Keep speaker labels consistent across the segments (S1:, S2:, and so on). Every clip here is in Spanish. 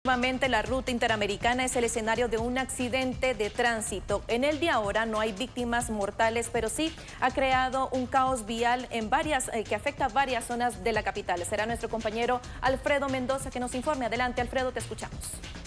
S1: Nuevamente, la ruta interamericana es el escenario de un accidente de tránsito. En el de ahora no hay víctimas mortales, pero sí ha creado un caos vial en que afecta a varias zonas de la capital. Será nuestro compañero Alfredo Mendoza que nos informe. Adelante, Alfredo, te escuchamos.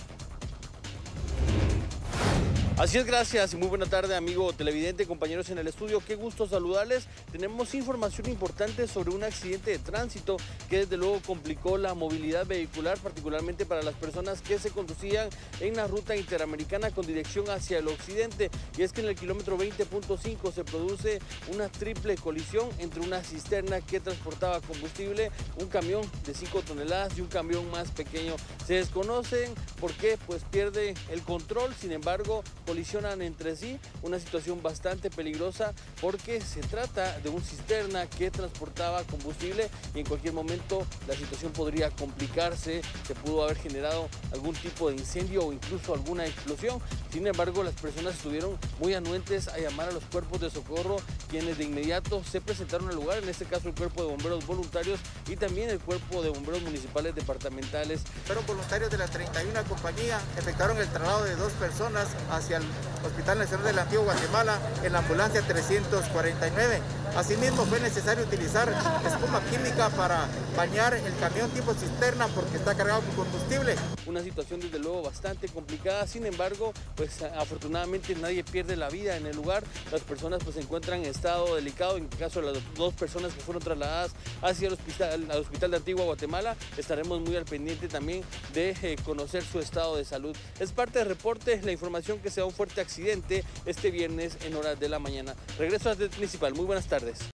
S2: Así es, gracias y muy buena tarde, amigo televidente, compañeros en el estudio. Qué gusto saludarles. Tenemos información importante sobre un accidente de tránsito que desde luego complicó la movilidad vehicular, particularmente para las personas que se conducían en la ruta interamericana con dirección hacia el occidente. Y es que en el kilómetro 20.5 se produce una triple colisión entre una cisterna que transportaba combustible, un camión de 5 toneladas y un camión más pequeño. Se desconocen por qué, pues pierde el control, sin embargo, colisionan entre sí, una situación bastante peligrosa porque se trata de un cisterna que transportaba combustible y en cualquier momento la situación podría complicarse, se pudo haber generado algún tipo de incendio o incluso alguna explosión. Sin embargo, las personas estuvieron muy anuentes a llamar a los cuerpos de socorro, quienes de inmediato se presentaron al lugar, en este caso el cuerpo de bomberos voluntarios y también el cuerpo de bomberos municipales departamentales.
S3: Fueron voluntarios de la 31 compañía, efectuaron el traslado de 2 personas hacia el Hospital Nacional de la Antigua Guatemala en la ambulancia 349. Asimismo, fue necesario utilizar espuma química para bañar el camión tipo cisterna porque está cargado con combustible.
S2: Una situación desde luego bastante complicada, sin embargo, pues afortunadamente nadie pierde la vida en el lugar. Las personas pues se encuentran en estado delicado. En el caso de las 2 personas que fueron trasladadas hacia el hospital de Antigua Guatemala, estaremos muy al pendiente también de conocer su estado de salud. Es parte del reporte, la información que se da un fuerte accidente este viernes en horas de la mañana. Regreso a la principal. Muy buenas tardes.